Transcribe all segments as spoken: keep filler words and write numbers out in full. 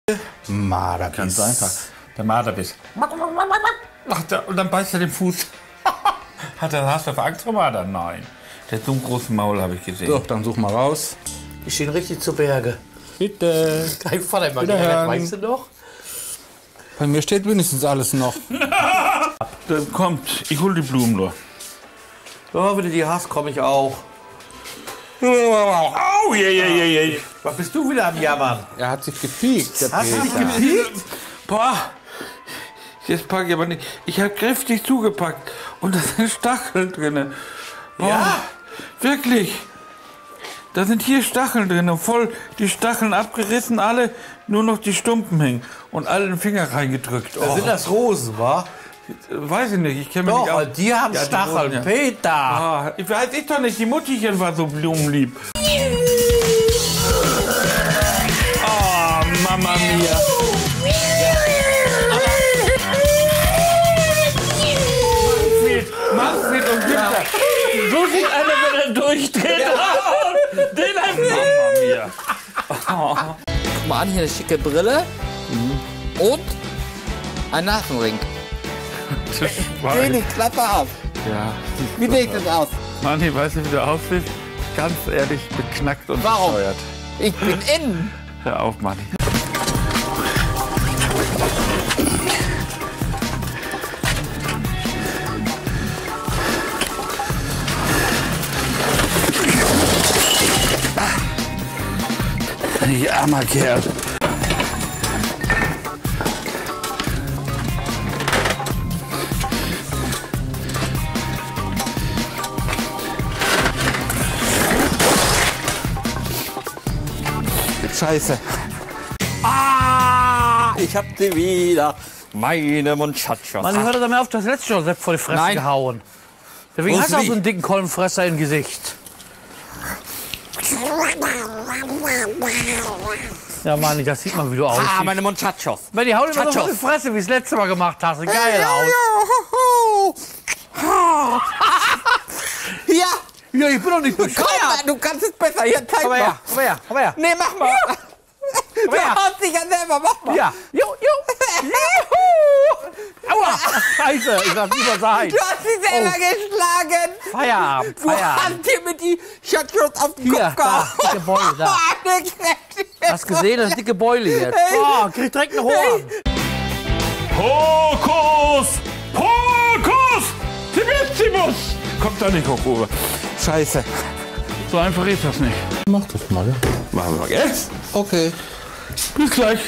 Marderbiss. Ganz einfach. Der Marderbiss. Ach, der, und dann beißt er den Fuß. Hat der Haarstopfer Angst vor Marder? Nein. Der hat so einen großen Maul, habe ich gesehen. So, dann such mal raus. Die stehen richtig zu Berge. Bitte. Kein Vater immer Wiederhören. weißt du noch? Bei mir steht wenigstens alles noch. Dann kommt, ich hol die Blumen nur. Ja, wenn du die hast, komme ich auch. Au, je, je, je, je. Was bist du wieder am Jammern? Er hat sich gepiekt. Der Hast du dich Peter. gepiekt? Boah, jetzt packe ich aber nicht. Ich habe kräftig zugepackt und da sind Stacheln drin. Ja? Wirklich. Da sind hier Stacheln drin und voll die Stacheln abgerissen, alle nur noch die Stumpen hängen und alle den Finger reingedrückt. Oh, Sind das Rosen, wa? weiß ich nicht, ich kenne mich Doch, nicht aus. die haben Ja, die Stacheln. Rosen, ja. Peter! Ah, ich weiß ich doch nicht, die Muttichen war so blumenlieb. Oh, Mama mia. Manfred, Manfred und Günther. So sieht einer, wenn er durchdreht. Den ein Mama mia. Guck mal an, hier eine schicke Brille und ein Nasenring. Wenig, Klappe auf. Ja. Wie sieht das aus? Manni, weißt du, wie du aussiehst? Ganz ehrlich, beknackt und Warum? bescheuert. Ich bin innen. Hör auf, Manni. Ich armer Kerl. Scheiße. Ah, ich hab sie wieder. Meine Muchachos. Mann, hör doch damit auf, das letzte Mal selbst vor die Fresse Nein. gehauen. Deswegen Wo hast du auch ist so die? einen dicken Kolbenfresser im Gesicht. Ja, Mann, das sieht man, wie du aussiehst. Ah, meine Muchachos. Wenn die hauen immer so Chachos. vor die Fresse, wie es letzte Mal gemacht hast. Geil aus. Ja, Ja, ich bin doch nicht komm bescheuert. mal, du kannst es besser. Hier, zeig Komm mal. her, komm her, komm her. Nee, mach mal. Du her. haust dich ja selber, mach mal. Ja. Jo, jo. Juhu. Aua. Scheiße, ich darf lieber sein. Du hast dich selber geschlagen. Feierabend, Du hast Feierabend. dir mit die Chachos auf den Hier, Kopf da, gehauen. dicke Beule, da. Eine Kräftige. Hast gesehen, das dicke Beule jetzt. Oh, krieg direkt einen Horn. Hokus! Hokus! Tibetibus! Kommt da nicht hoch, Uwe. Scheiße. So einfach ist das nicht. Mach das mal, ja? Machen wir jetzt. Okay. Bis gleich.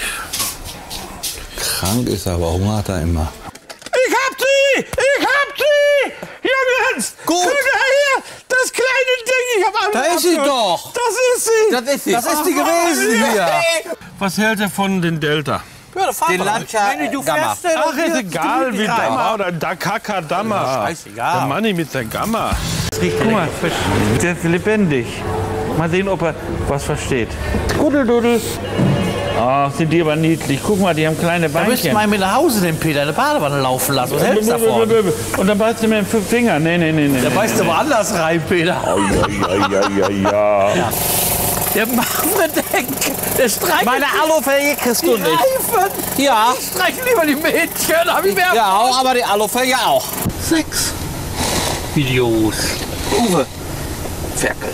Krank ist er, aber Hunger hat er immer. Ich hab sie! Ich hab sie! Jungens! Gut. Guck mal hier! Das kleine Ding! Ich hab alles Da ist sie abgehört. doch. Das ist sie! Das ist sie. Das ist die gewesen hier. Was hält er von den Delta? Den Lancia du Gamma. fährst, Ach, ist egal, wie rein. da oder da Kakadama. scheißegal. Der Manni mit der Gamma. Guck mal, der ist lebendig. Mal sehen, ob er was versteht. Gudeldudel. Ach, sind die aber niedlich. Guck mal, die haben kleine Da müsst Beinchen. mal mit nach Hause den Peter in der Badewanne laufen lassen. Was hältst du davon? Und dann beißt du mir den Finger. Nee, nee, nee, nee. Der beißt aber anders rein, Peter. Ja, ja, ja, ja, ja. Der Marmbedeck, der streicht Meine Alufelge kriegst du nicht. Reifen. Ja. Ich streiche lieber die Mädchen. Hab ich mehr Ja, auch, aber die Alufelge auch. Sechs Videos. Uwe. Ferkel.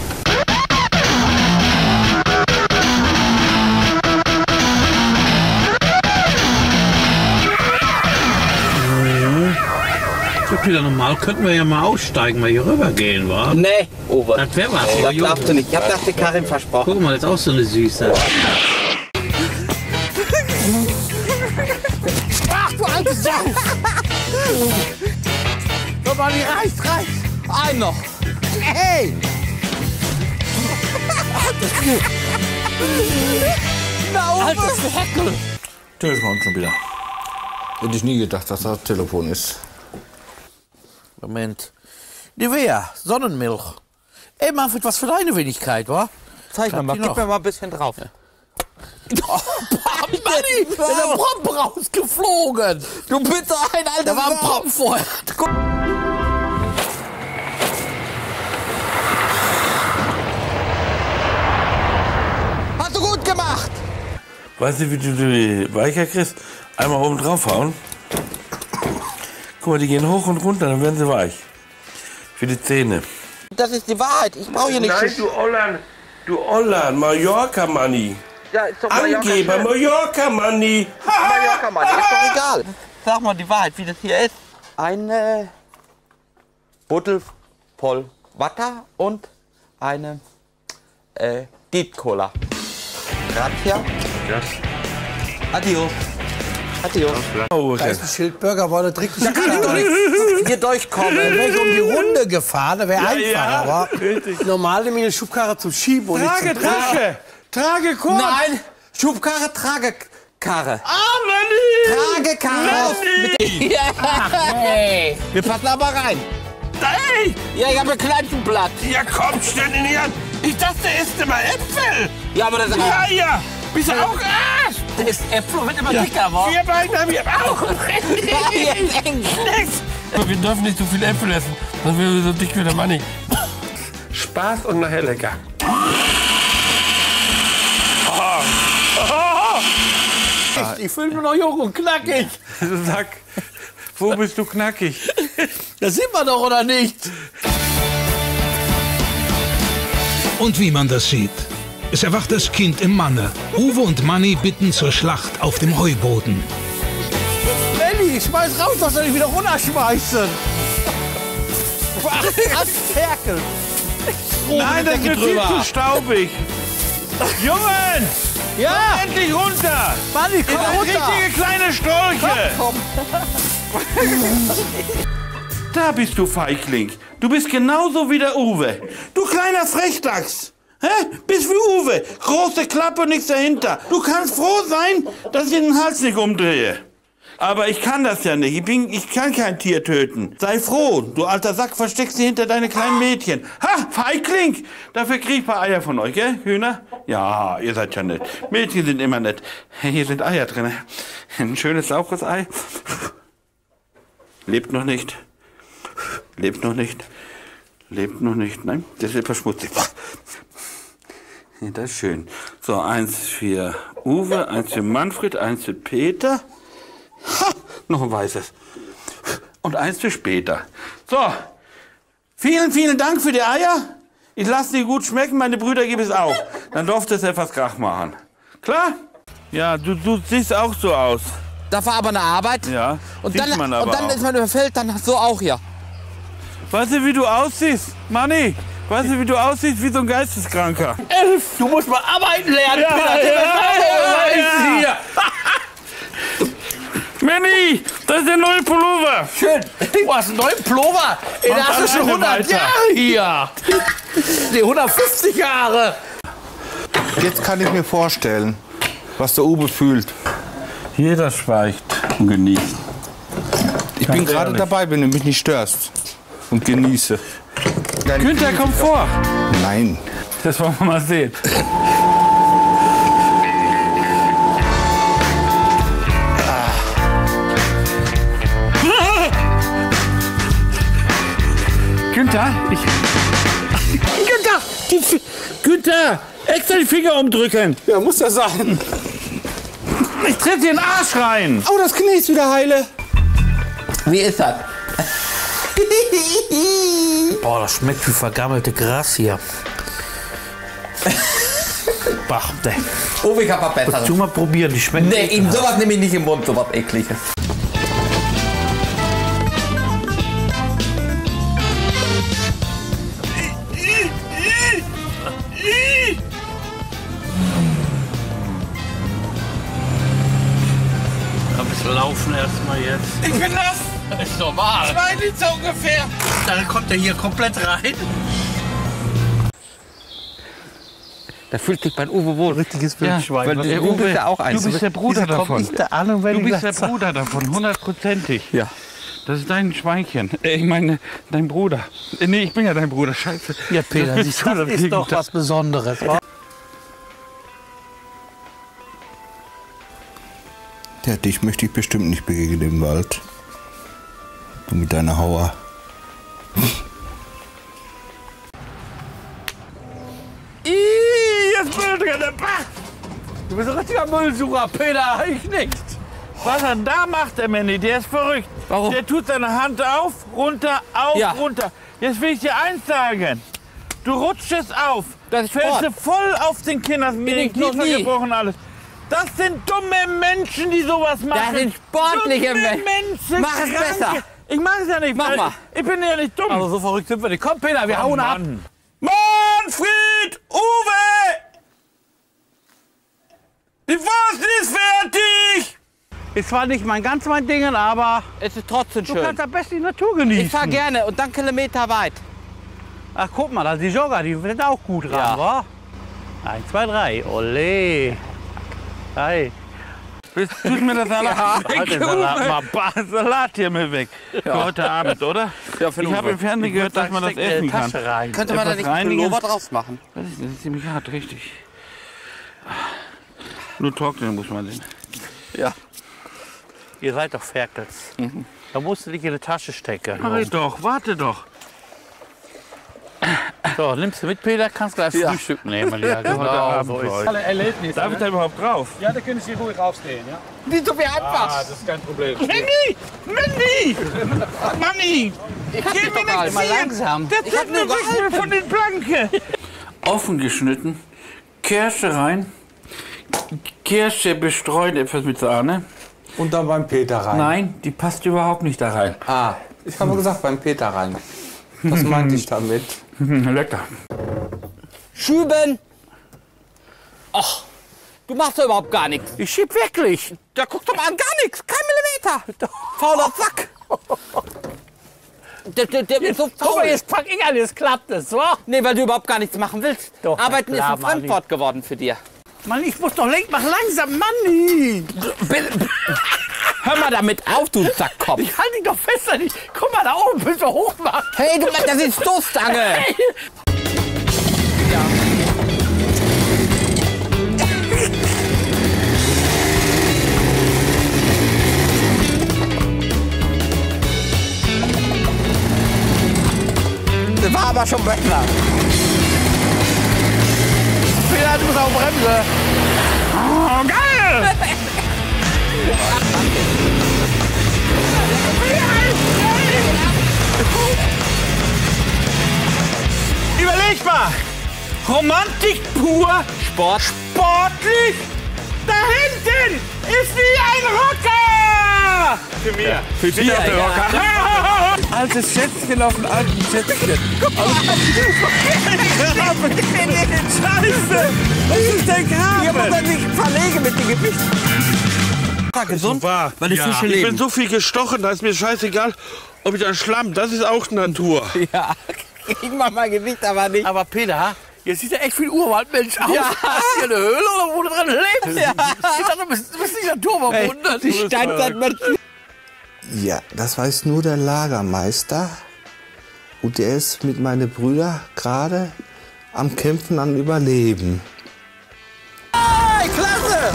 So, Peter, normal könnten wir ja mal aussteigen, mal hier rüber gehen, wa? Nee, Uwe. Das wäre was. Das darfst du nicht. Ich hab das der Karin versprochen. Guck mal, das ist auch so eine Süße. Ach, du alte Sau. Guck mal, die reicht, reicht. Ein noch. Hey. Na, Uwe. Alter Ferkel. Telefon schon wieder. Hätte ich nie gedacht, dass das Telefon ist. Moment. Nivea, Sonnenmilch. Ey, Manfred, was für deine Wenigkeit, wa? Zeig mir mal, die gib noch? mir mal ein bisschen drauf. Oh, Manni, ist der Promp rausgeflogen. Du bist doch ein alter Da war ein Sau. Promp vorher. Guck. Hast du gut gemacht. Weißt du, wie du die weicher kriegst? Einmal oben drauf hauen. Guck mal, die gehen hoch und runter, dann werden sie weich. Für die Zähne. Das ist die Wahrheit. Ich brauche hier nichts. Nein, du Ollan, du Ollan, Mallorca-Manni. Ja, ist doch Mallorca Angeber, schön. Mallorca-Manni. Mallorca, Mann, ist doch egal. Sag mal die Wahrheit, wie das hier ist. Eine Buddel voll Wasser und eine äh, Diet Cola. Grazie. Adios. Adios. Oh, Da ist ein Schild, Burger wollte trinken. Da kann ich doch nicht hier durchkommen. Wäre ich um die Runde gefahren, da wäre Ja, einfacher. ja, Aber normal nehme ich eine Schubkarre zum Schieben und Trage, nicht zum Trage, trage kurz. Nein, Schubkarre, Tragekarre. Ah, Manni. Tragekarre. Manni. Hey, wir passen aber rein. Ey, Ja, ich habe ein kleines Blatt. ja komm, stell den hier an. Ich dachte, er isst immer Äpfel. Ja, aber das ist Ja, ja. Bist du auch Arsch? das ist Äpfel wird immer dicker, wa? Wir beiden haben hier auch. Ja, jetzt eng. Wir dürfen nicht so viel Äpfel essen, sonst werden wir so dick wie der Manni. Spaß und nachher lecker. Ich fühle mich noch jung und knackig. Sag, wo bist du knackig? Das sieht man doch, oder nicht? Und wie man das sieht. Es erwacht das Kind im Manne. Uwe und Manni bitten zur Schlacht auf dem Heuboden. Lenny, schmeiß raus, was soll ich wieder runterschmeißen? Was Ferkel? Nein, das wird viel zu staubig. Jungen, Ja, endlich runter. Manni, Ihr komm seid runter. richtige kleine Strolche. Da bist du, Feigling. Du bist genauso wie der Uwe. Du kleiner Frechdachs. Hä? Bist wie Uwe. Große Klappe, nichts dahinter. Du kannst froh sein, dass ich den Hals nicht umdrehe. Aber ich kann das ja nicht. Ich, bin, ich kann kein Tier töten. Sei froh, du alter Sack, versteckst dich hinter deine kleinen Mädchen. Ha, Feigling! Dafür krieg ich ein paar Eier von euch, gell, Hühner? Ja, ihr seid ja nett. Mädchen sind immer nett. Hier sind Eier drin. Ein schönes, saures Ei. Lebt noch nicht. Lebt noch nicht. Lebt noch nicht. Nein, das wird verschmutzig. Das ist schön. So, eins für Uwe, eins für Manfred, eins für Peter. Ha, noch ein weißes. Und eins für später. So, vielen, vielen Dank für die Eier. Ich lasse die gut schmecken, meine Brüder geben es auch. Dann durfte es etwas Krach machen. Klar? Ja, du, du siehst auch so aus. Das war aber eine Arbeit. Ja, Und sieht dann, man aber und dann auch. ist man überfällt, dann so auch hier. Weißt du, wie du aussiehst? Manni, weißt du, wie du aussiehst wie so ein Geisteskranker? Elf, du musst mal arbeiten lernen. Ja, Peter. ja, Was ja, ist ja. hier? Manni, das ist der neue Pullover. Schön. Du hast einen neuen Pullover. Ey, Mach da hast du schon alleine hundert weiter. Jahre hier. Nee, hundertfünfzig Jahre. Jetzt kann ich mir vorstellen, was der Uwe fühlt. Jeder schweigt und genießt. Ich bin gerade dabei, wenn du mich nicht störst. Und genieße. Günther, komm vor. Nein. Das wollen wir mal sehen. Günther, ich... Günther! Die Fi Günther! Extra die Finger umdrücken! Ja, muss ja sein. Ich tritt dir in den Arsch rein! Oh, das Knie ist wieder heile. Wie ist das? Boah, das schmeckt wie vergammelte Gras hier. Bach, ne. Oh, ich hab was Besseres. Tu mal probieren, die schmecken. Nee, ihm sowas nehme ich nicht im Mund, sowas Ekliges. Ein bisschen laufen erstmal jetzt. Ich bin nass! Das ist normal. Zwei Liter ungefähr! Dann kommt er hier komplett rein. Da fühlt sich mein Uwe wohl. Richtiges Ja, Wildschwein. weil Was- der du bist ja auch eins. Du bist der Bruder Wieso kommt davon. nicht der Ahnung, wenn Du ich bist der das sag? Bruder davon, hundertprozentig. Ja. Das ist dein Schweinchen. Äh, Ich meine, dein Bruder. Äh, Nee, ich bin ja dein Bruder. Scheiße. Ja, Peter, Das siehst bist du, du das dagegen. ist doch was Besonderes. wa? Ja, dich möchte ich bestimmt nicht begegnen im Wald. Du mit deiner Hauer. Ih, jetzt bin ich drin. Bah! Du bist ein richtiger Müllsucher, Peter, ich nicht. Was er da macht, der Manny, der ist verrückt. Warum? Der tut seine Hand auf, runter, auf, Ja. runter. Jetzt will ich dir eins sagen. Du rutschst es auf. Das ist fällst Sport. du voll auf den Kindern. Mir ich den noch Kiefer nie. gebrochen alles. Das sind dumme Menschen, die sowas machen. Das sind sportliche dumme Men- Menschen. Mach es Kranke. besser. Ich mach es ja nicht. Mach weil mal. Ich bin ja nicht dumm. Aber so verrückt sind wir nicht. Komm, Peter, wir Oh, hauen ab. Mann. Manfred! Uwe! Die Wurst ist fertig! Ist zwar nicht mein ganz mein Ding, aber Es ist trotzdem du schön. kannst am besten die Natur genießen. Ich fahr gerne und dann Kilometer weit. Ach, guck mal, da ist die Jogger, die sind auch gut ran, Ja. wa? Eins, zwei, drei. Ole. Hey. Willst du mir das Salat? Ja, halt den Salat mal. Bah, Salat hier mir weg. Für heute Abend, oder? Ja, für ich habe im Fernsehen gehört, dass man das Steck in die essen kann. Tasche rein. Könnte man da Etwas nicht einen reinigen? Pullover draus machen? Das ist, das ist ziemlich hart, richtig. Nur trocknen muss man den. Ja. Ihr seid doch Ferkels. Da musst du dich in die Tasche stecken. Mach ich doch, warte doch. So, nimmst du mit, Peter? Kannst gleich Ja. Frühstück nehmen. Ja, Heute genau, Abend so für ist euch. Alle Erlebnisse. Darf ich da überhaupt drauf? Ja, da können Sie ruhig raufstehen, ja? Nicht so viel einfach. Ah, das ist kein Problem. Manny! Manny! Manny! Ich hab Geh dich mir doch gar nicht nicht. sehen! langsam. Das Ich hab sind nur mir weg gehalten. von den Planken! Offen geschnitten, Kirsche rein, Kirsche bestreut etwas mit Sahne. Und dann beim Peter rein. Nein, die passt überhaupt nicht da rein. Ah, ich habe gesagt beim Peter rein. Was meinte ich damit? Lecker. Schüben. Ach, du machst doch überhaupt gar nichts. Ich schieb wirklich. Da guck doch mal an, gar nichts. Kein Millimeter. Fauler Sack. Der, der, der ist so Guck mal, faul. jetzt pack ich an, jetzt klappt es, so? Nee, weil du überhaupt gar nichts machen willst. Doch, Arbeiten na klar, ist ein Fremdwort geworden für dir. Mann, ich muss doch lenken, mach langsam, Manni. Hör mal damit auf, du Sackkopf. Ich halte dich doch fest an die. Guck mal, da oben bist du hochmachen. Hey, du, das ist Stoßstange. Das war aber schon besser. Peter, du musst auch bremsen. Oh, geil! Überleg mal! Romantik pur, Sport. sportlich! Da hinten ist wie ein Rocker! Für mich. Für dich Ja, der ja. Rocker. Altes Schätzchen auf ein altes Schätzchen. Scheiße! Was ist denn Hier muss Grabe? man sich verlegen mit dem Gewicht. War gesund, War. weil die Ja. Fische Ich bin leben. so viel gestochen, da ist mir scheißegal, ob ich da Schlamm, das ist auch Natur. Ja, ich mach mein Gewicht aber nicht. Aber Peter, jetzt sieht ja echt wie ein Urwaldmensch aus. Ja. Hast du hier eine Höhle oder wo du drin lebst? Ja. Ich dachte, du bist, du bist nicht naturverbunden. Die Steinzeitmenschen. Ja, das weiß nur der Lagermeister. Und der ist mit meinen Brüdern gerade am Kämpfen, am Überleben. Hey, klasse!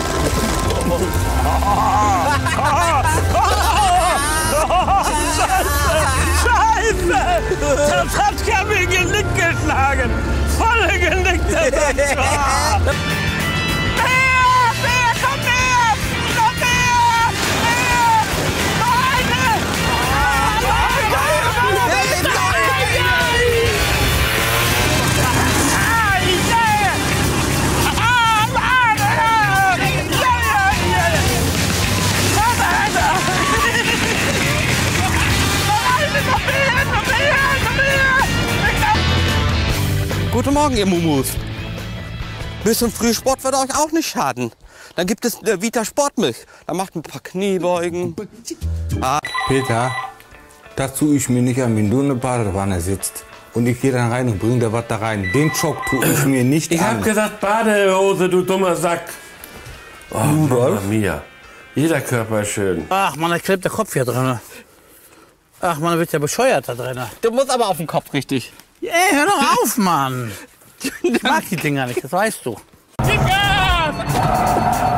Scheiße! Das hat ja mir Genick geschlagen! Volle Genick, das hat Mehr! Mehr! Komm mehr! Noch mehr! Mehr! Meine! Guten Morgen, ihr Mumus. Bisschen Frühsport wird euch auch nicht schaden. Dann gibt es äh, Vita Sportmilch. Da macht ein paar Kniebeugen. Peter, das tue ich mir nicht an, wenn du in der Badewanne sitzt. Und ich gehe dann rein und bringe da was da rein. Den Schock tue ich mir nicht Ich an. hab gesagt Badehose, du dummer Sack. Oh, Mamma mia. Jeder Körper ist schön. Ach man, da klebt der Kopf hier drin. Ach man, da wird ja bescheuert da drin. Du musst aber auf den Kopf richtig. Ey, hör doch auf, Mann. Ich mag die Dinger nicht, das weißt du. Gas!